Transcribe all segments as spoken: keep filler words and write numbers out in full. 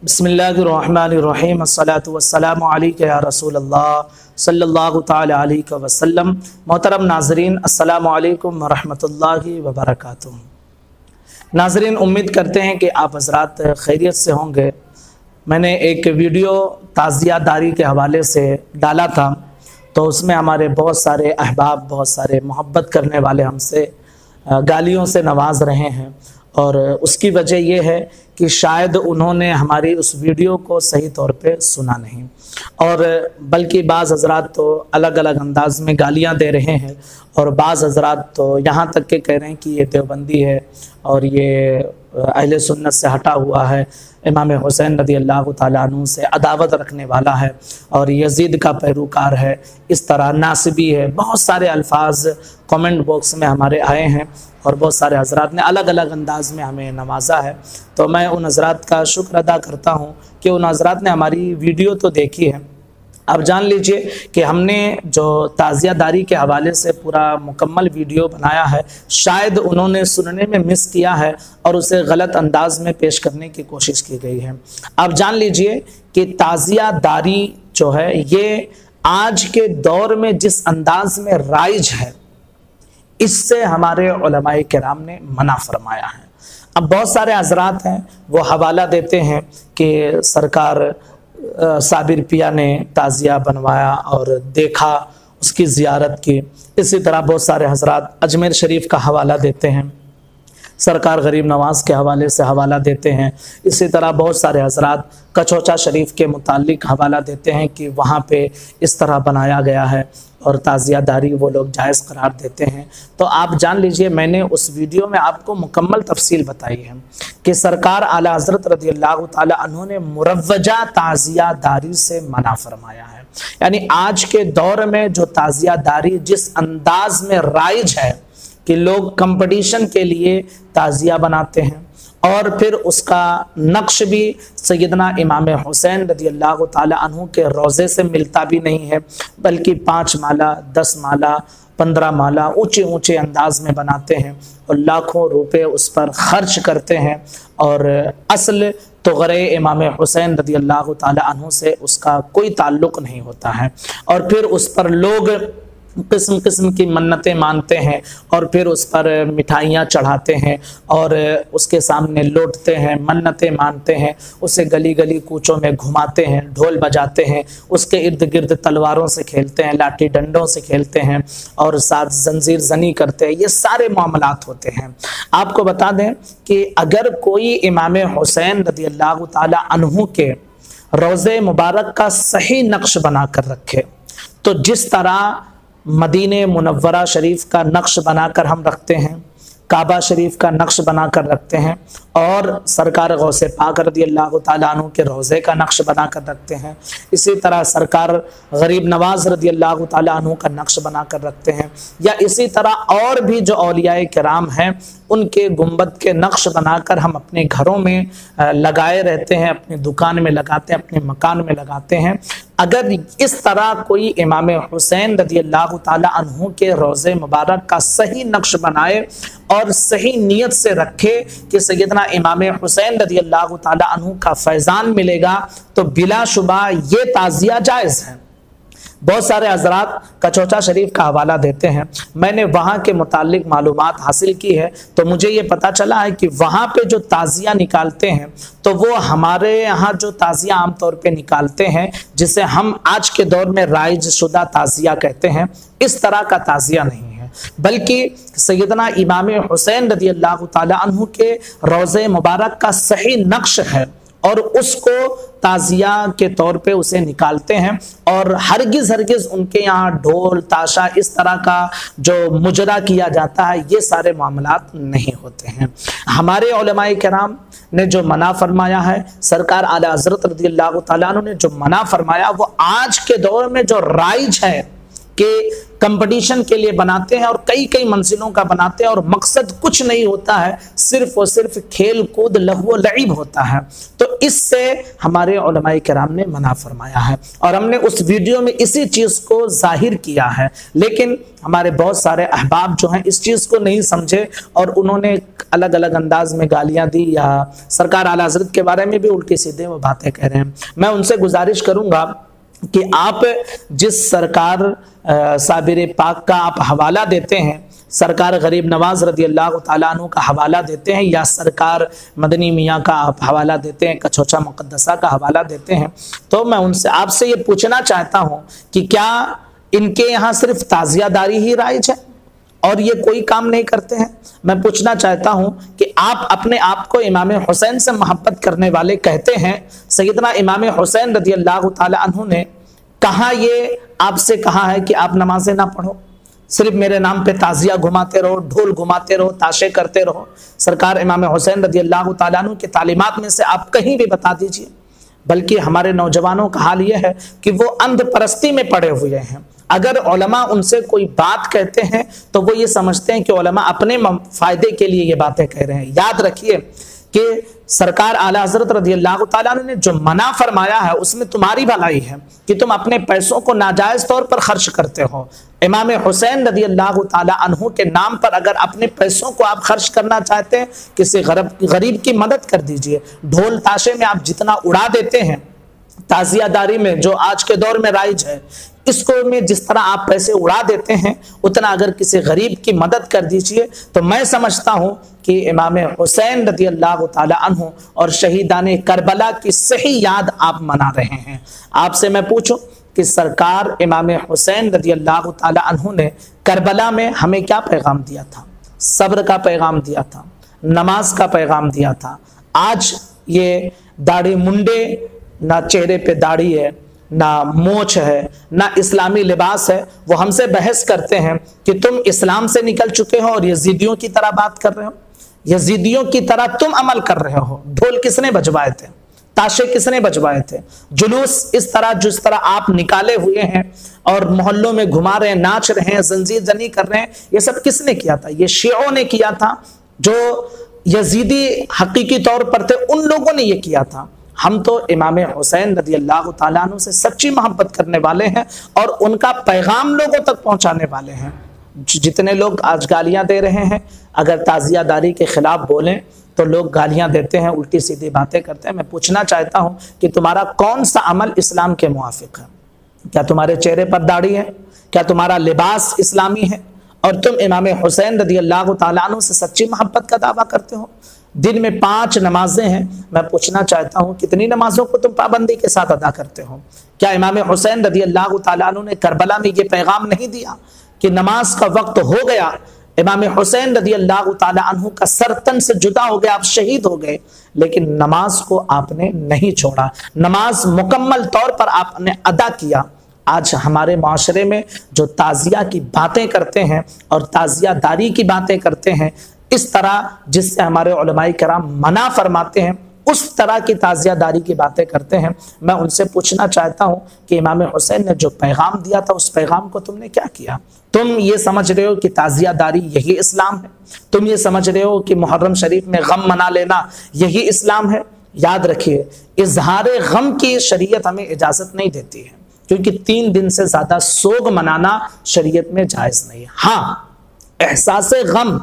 बिस्मिल्लाहिर्रहमानिर्रहीम अस्सलातु वस्सलामु अलैका या रसूल अल्लाह सल्लल्लाहु तआला अलैहि वसल्लम। मोहतरम नाज़रीन, अस्सलामु अलैकुम व रहमतुल्लाहि व बरकातुहू। नाज़रीन, उम्मीद करते हैं कि आप हज़रात खैरियत से होंगे। मैंने एक वीडियो ताज़ियादारी के हवाले से डाला था, तो उसमें हमारे बहुत सारे अहबाब, बहुत सारे मोहब्बत करने वाले हमसे गालियों से नवाज रहे हैं, और उसकी वजह यह है कि शायद उन्होंने हमारी उस वीडियो को सही तौर पे सुना नहीं, और बल्कि बाज़ हज़रात तो अलग अलग अंदाज में गालियां दे रहे हैं, और बाज़ हज़रात तो यहाँ तक के कह रहे हैं कि ये देवबंदी है और ये अहले सुन्नत से हटा हुआ है, इमाम हुसैन रज़ी अल्लाह ताला अन्हु से अदावत रखने वाला है और यजीद का पैरोकार है, इस तरह नासिबी है। बहुत सारे अल्फाज कमेंट बॉक्स में हमारे आए हैं और बहुत सारे हज़रात ने अलग अलग अंदाज में हमें नवाजा है। तो मैं उन हज़रात का शुक्र अदा करता हूँ कि उन हज़रात ने हमारी वीडियो तो देखी है। अब जान लीजिए कि हमने जो ताज़ियादारी के हवाले से पूरा मुकम्मल वीडियो बनाया है, शायद उन्होंने सुनने में मिस किया है और उसे गलत अंदाज में पेश करने की कोशिश की गई है। अब जान लीजिए कि ताज़ियादारी जो है ये आज के दौर में जिस अंदाज में राइज है, इससे हमारे उलमाए किराम ने मना फरमाया है। अब बहुत सारे हज़रात हैं वो हवाला देते हैं कि सरकार साबिर पिया ने ताज़िया बनवाया और देखा, उसकी ज़ियारत की। इसी तरह बहुत सारे हज़रात अजमेर शरीफ का हवाला देते हैं, सरकार गरीब नवाज के हवाले से हवाला देते हैं। इसी तरह बहुत सारे हज़रात कचौचा शरीफ के मुतालिक हवाला देते हैं कि वहाँ पे इस तरह बनाया गया है और ताज़ियादारी वो लोग जायज़ करार देते हैं। तो आप जान लीजिए, मैंने उस वीडियो में आपको मुकम्मल तफसील बताई है कि सरकार आला हज़रत रज़ी अल्लाह ताला अन्हु ने मुरव्वजा ताज़ियादारी से मना फरमाया है। यानी आज के दौर में जो ताज़ियादारी जिस अंदाज में राइज है कि लोग कंपटीशन के लिए ताज़िया बनाते हैं और फिर उसका नक्श भी सैयदना इमाम हुसैन रज़ी अल्लाह ताला अन्हु के रोज़े से मिलता भी नहीं है, बल्कि पाँच माला, दस माला, पंद्रह माला ऊंचे ऊंचे अंदाज में बनाते हैं और लाखों रुपए उस पर खर्च करते हैं, और असल तो गरे इमाम हुसैन रज़ी अल्लाह ताला अन्हु से उसका कोई ताल्लुक़ नहीं होता है। और फिर उस पर लोग किस्म किस्म की मन्नतें मानते हैं और फिर उस पर मिठाइयाँ चढ़ाते हैं और उसके सामने लौटते हैं, मन्नतें मानते हैं, उसे गली गली कूचों में घुमाते हैं, ढोल बजाते हैं, उसके इर्द गिर्द तलवारों से खेलते हैं, लाठी डंडों से खेलते हैं और साथ जंजीर जनी करते हैं। ये सारे मामलात होते हैं। आपको बता दें कि अगर कोई इमाम हुसैन रज़ी अल्लाह ताला अन्हु के रोज़े मुबारक का सही नक्श बना कर रखे, तो जिस तरह मदीने मुनव्वरा शरीफ का नक्श बनाकर हम रखते हैं, काबा शरीफ का नक्श बनाकर रखते हैं, और सरकार गौसे पाक रज़ी अल्लाह ताला अन्हु के रोज़े का नक्श बनाकर रखते हैं, इसी तरह सरकार गरीब नवाज रज़ी अल्लाह ताला अन्हु का नक्श बनाकर रखते हैं, या इसी तरह और भी जो औलियाए किराम हैं उनके गुंबद के नक्श बनाकर हम अपने घरों में लगाए रहते हैं, अपनी दुकान में लगाते हैं, अपने मकान में लगाते हैं। अगर इस तरह कोई इमाम हुसैन रज़ी अल्लाह ताला अन्हु के रोज़े मुबारक का सही नक्श बनाए और सही नीयत से रखे कि सैयदना इमाम हुसैन रज़ी अल्लाह ताला अन्हु का फैज़ान मिलेगा, तो बिलाशुबा ये ताज़िया जायज़ है। बहुत सारे हज़रात कचौचा शरीफ का हवाला देते हैं, मैंने वहाँ के मुतालिक मालूमात हासिल की है, तो मुझे ये पता चला है कि वहाँ पे जो ताज़िया निकालते हैं तो वो हमारे यहाँ जो ताज़िया आम तौर पे निकालते हैं, जिसे हम आज के दौर में राइज शुदा ताज़िया कहते हैं, इस तरह का ताज़िया नहीं है, बल्कि सैयदना इमाम हुसैन रज़ी अल्लाह ताला अन्हु के रोज़े मुबारक का सही नक्श है और उसको ताज़िया के तौर पे उसे निकालते हैं, और हरगिज़ हरगिज़ उनके यहाँ ढोल ताशा इस तरह का जो मुजरा किया जाता है, ये सारे मामलात नहीं होते हैं। हमारे उलमाए किराम ने जो मना फरमाया है, सरकार आला हज़रत रज़ी अल्लाह ताला अन्हु ने जो मना फरमाया, वो आज के दौर में जो राइज है कि कंपटीशन के लिए बनाते हैं और कई कई मंजिलों का बनाते हैं और मकसद कुछ नहीं होता है, सिर्फ और सिर्फ खेल कूद लहव लईब होता है। तो इससे हमारे उलमाए किराम ने मना फरमाया है और हमने उस वीडियो में इसी चीज़ को जाहिर किया है, लेकिन हमारे बहुत सारे अहबाब जो हैं इस चीज़ को नहीं समझे और उन्होंने الگ الگ انداز میں گالیاں دی یا سرکار اعلیٰ حضرت کے بارے میں بھی الٹی سیدھے وہ باتیں کہہ رہے ہیں، میں ان سے گزارش کروں گا کہ آپ جس سرکار صابر پاک کا آپ حوالہ دیتے ہیں، سرکار غریب نواز رضی اللہ تعالیٰ عنہ کا حوالہ دیتے ہیں یا سرکار مدنی میاں کا آپ حوالہ دیتے ہیں، کچھوچا مقدسہ کا حوالہ دیتے ہیں، تو میں ان سے آپ سے یہ پوچھنا چاہتا ہوں کہ کیا ان کے یہاں صرف تعزیہ داری ہی رائج ہے اور یہ کوئی کام نہیں کرتے ہیں؟ میں پوچھنا چاہتا ہوں کہ آپ اپنے آپ کو امام حسین سے محبت کرنے والے کہتے ہیں، سیدنا امام حسین رضی اللہ تعالی عنہ نے کہاں یہ آپ سے کہا ہے کہ آپ نمازیں نہ پڑھو، صرف میرے نام پہ تعزیہ گھماتے رہو، ڈھول گھماتے رہو، تاشے کرتے رہو؟ سرکار امام حسین رضی اللہ تعالیٰ عنہ کی تعلیمات میں سے آپ کہیں بھی بتا دیجئے۔ بلکہ ہمارے نوجوانوں کا حال یہ ہے کہ وہ اندھ پرستی میں پڑے ہوئے ہیں، اگر علماء ان سے کوئی بات کہتے ہیں تو وہ یہ سمجھتے ہیں کہ علماء اپنے فائدے کے لیے یہ باتیں کہہ رہے ہیں۔ یاد رکھیے کہ سرکار اعلیٰ حضرت رضی اللہ تعالیٰ عنہ نے جو منع فرمایا ہے اس میں تمہاری بھلائی ہے کہ تم اپنے پیسوں کو ناجائز طور پر خرچ کرتے ہو۔ امام حسین رضی اللہ تعالیٰ عنہ کے نام پر اگر اپنے پیسوں کو آپ خرچ کرنا چاہتے ہیں، کسی غریب کی مدد کر دیجئے۔ ڈھول تاشے میں آپ جتنا اڑا دیتے ہیں، تعزیہ داری میں جو آج کے دور میں رائج ہے، اس کو میں جس طرح آپ پیسے اڑا دیتے ہیں، اتنا اگر کسی غریب کی مدد کر دیجئے تو میں سمجھتا ہوں کہ امام حسین رضی اللہ تعالی عنہ اور شہیدان کربلا کی صحیح یاد آپ منا رہے ہیں۔ آپ سے میں پوچھوں کہ سرکار امام حسین رضی اللہ تعالی عنہ نے کربلا میں ہمیں کیا پیغام دیا تھا؟ صبر کا پیغام دیا تھا، نماز کا پیغام دیا تھا۔ آج یہ داڑھی منڈے، نہ چہرے پہ داڑھی ہے، نہ موچھ ہے، نہ اسلامی لباس ہے، وہ ہم سے بحث کرتے ہیں کہ تم اسلام سے نکل چکے ہو اور یزیدیوں کی طرح بات کر رہے ہو، یزیدیوں کی طرح تم عمل کر رہے ہو۔ ڈھول کس نے بجوائے تھے؟ تاشے کس نے بجوائے تھے؟ جلوس اس طرح جس طرح آپ نکالے ہوئے ہیں اور محلوں میں گھما رہے ہیں، ناچ رہے ہیں، زنجیر زنی کر رہے ہیں، یہ سب کس نے کیا تھا؟ یہ شیعوں نے کیا تھا، جو یزیدی حقیقی طور پر تھے ان لوگوں نے یہ کیا تھا۔ ہم تو امام حسین رضی اللہ تعالیٰ عنہ سے سچی محبت کرنے والے ہیں اور ان کا پیغام لوگوں تک پہنچانے والے ہیں۔ جتنے لوگ آج گالیاں دے رہے ہیں، اگر تعزیہ داری کے خلاف بولیں تو لوگ گالیاں دیتے ہیں، الٹی سیدھی باتیں کرتے ہیں۔ میں پوچھنا چاہتا ہوں کہ تمہارا کون سا عمل اسلام کے موافق ہے؟ کیا تمہارے چہرے پر داڑھی ہے؟ کیا تمہارا لباس اسلامی ہے؟ اور تم امام حسین رضی اللہ تعالیٰ عنہ سے سچی محبت کا دعویٰ کرتے ہو؟ دن میں پانچ نمازیں ہیں، میں پوچھنا چاہتا ہوں کتنی نمازوں کو تم پابندی کے ساتھ ادا کرتے ہو؟ کیا امام حسین رضی اللہ تعالیٰ عنہ نے کربلا میں یہ پیغام نہیں دیا کہ نماز کا وقت ہو گیا، امام حسین رضی اللہ تعالیٰ عنہ کا سر تن سے جدا ہو گیا، آپ شہید ہو گئے، لیکن نماز کو آپ نے نہیں چھوڑا، نماز مکمل طور پر آپ نے ادا کیا۔ آج ہمارے معاشرے میں جو تعزیہ کی باتیں کرتے ہیں اور تعزیہ داری کی باتیں کرتے ہیں، اس طرح جس سے ہمارے علماء کرام منع فرماتے ہیں، اس طرح کی تعزیہ داری کی باتیں کرتے ہیں۔ میں ان سے پوچھنا چاہتا ہوں کہ امام حسین نے جو پیغام دیا تھا اس پیغام کو تم نے کیا کیا؟ تم یہ سمجھ رہے ہو کہ تعزیہ داری یہی اسلام ہے؟ تم یہ سمجھ رہے ہو کہ محرم شریف میں غم منا لینا یہی اسلام ہے؟ یاد رکھیے، اظہار غم کی شریعت ہمیں اجازت نہیں دیتی ہے، کیونکہ تین دن سے زیادہ سوگ منانا شریعت میں جائز نہیں ہے۔ ہاں، احساس غم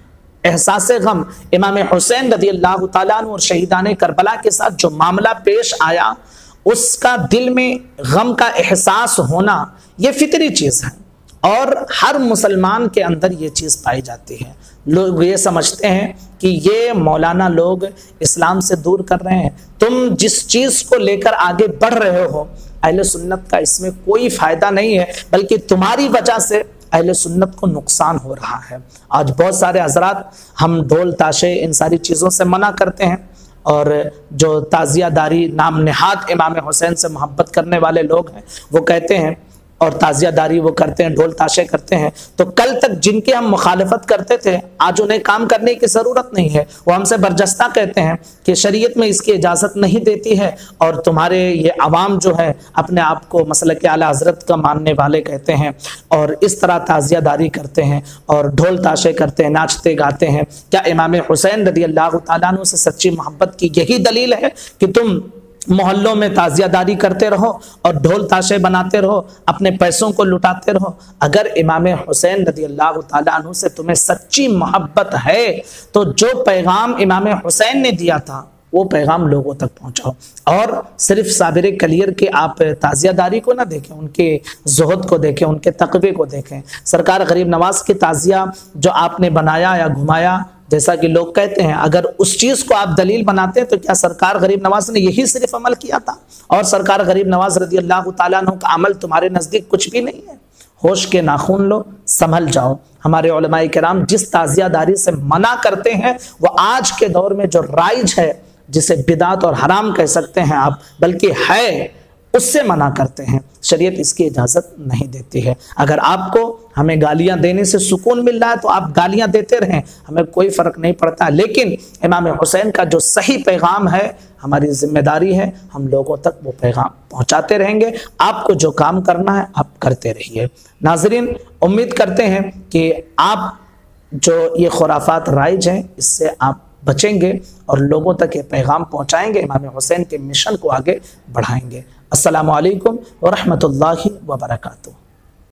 احساس غم امام حسین رضی اللہ تعالیٰ عنہ اور شہیدان کربلا کے ساتھ جو معاملہ پیش آیا، اس کا دل میں غم کا احساس ہونا یہ فطری چیز ہے اور ہر مسلمان کے اندر یہ چیز پائی جاتی ہے۔ لوگ یہ سمجھتے ہیں کہ یہ مولانا لوگ اسلام سے دور کر رہے ہیں۔ تم جس چیز کو لے کر آگے بڑھ رہے ہو، اہل سنت کا اس میں کوئی فائدہ نہیں ہے، بلکہ تمہاری وجہ سے اہل سنت کو نقصان ہو رہا ہے۔ آج بہت سارے حضرات ہم ڈھول تاشے ان ساری چیزوں سے منع کرتے ہیں، اور جو تعزیہ داری نام نہاد امام حسین سے محبت کرنے والے لوگ ہیں وہ کہتے ہیں اور تعزیہ داری وہ کرتے ہیں، ڈھول تاشے کرتے ہیں، تو کل تک جن کے ہم مخالفت کرتے تھے آج انہیں کام کرنے کی ضرورت نہیں ہے۔ وہ ہم سے برجستہ کہتے ہیں کہ شریعت میں اس کی اجازت نہیں دیتی ہے، اور تمہارے یہ عوام جو ہے اپنے آپ کو مسلک اعلیٰ حضرت کا ماننے والے کہتے ہیں اور اس طرح تعزیہ داری کرتے ہیں اور ڈھول تاشے کرتے ہیں، ناچتے گاتے ہیں۔ کیا امام حسین رضی اللہ تعالیٰ عنہ سے سچی محبت کی یہی دلیل ہے کہ تم मोहल्लों में ताज़ियादारी करते रहो और ढोल ताशे बनाते रहो, अपने पैसों को लुटाते रहो। अगर इमाम हुसैन रज़ी अल्लाह ताला अन्हु से तुम्हें सच्ची मोहब्बत है तो जो पैगाम इमाम हुसैन ने दिया था वो पैगाम लोगों तक पहुंचाओ। और सिर्फ साबिर कलियर के आप ताज़ियादारी को ना देखें, उनके ज़ुहद को देखें, उनके तक़वे को देखें। सरकार गरीब नवाज की ताज़िया जो आपने बनाया या घुमाया, जैसा कि लोग कहते हैं, अगर उस चीज़ को आप दलील बनाते हैं तो क्या सरकार गरीब नवाज ने यही सिर्फ अमल किया था? और सरकार गरीब नवाज रज़ी अल्लाह ताला अन्हु का अमल तुम्हारे नज़दीक कुछ भी नहीं है? होश के नाखून लो, संभल जाओ। हमारे उलमाए किराम जिस ताज़ियादारी से मना करते हैं वो आज के दौर में जो राइज है, जिसे बिदात और हराम कह सकते हैं आप, बल्कि है, उससे मना करते हैं। शरीयत इसकी इजाज़त नहीं देती है। अगर आपको हमें गालियां देने से सुकून मिल रहा है तो आप गालियां देते रहें, हमें कोई फ़र्क नहीं पड़ता। लेकिन इमाम हुसैन का जो सही पैगाम है, हमारी जिम्मेदारी है हम लोगों तक वो पैगाम पहुंचाते रहेंगे। आपको जो काम करना है आप करते रहिए। नाज़रीन, उम्मीद करते हैं कि आप जो ये खुराफात राइज हैं इससे आप बचेंगे और लोगों तक ये पैगाम पहुंचाएंगे, इमाम हुसैन के मिशन को आगे बढ़ाएंगे। अस्सलामु अलैकुम व रहमतुल्लाहि व बरकातुहू।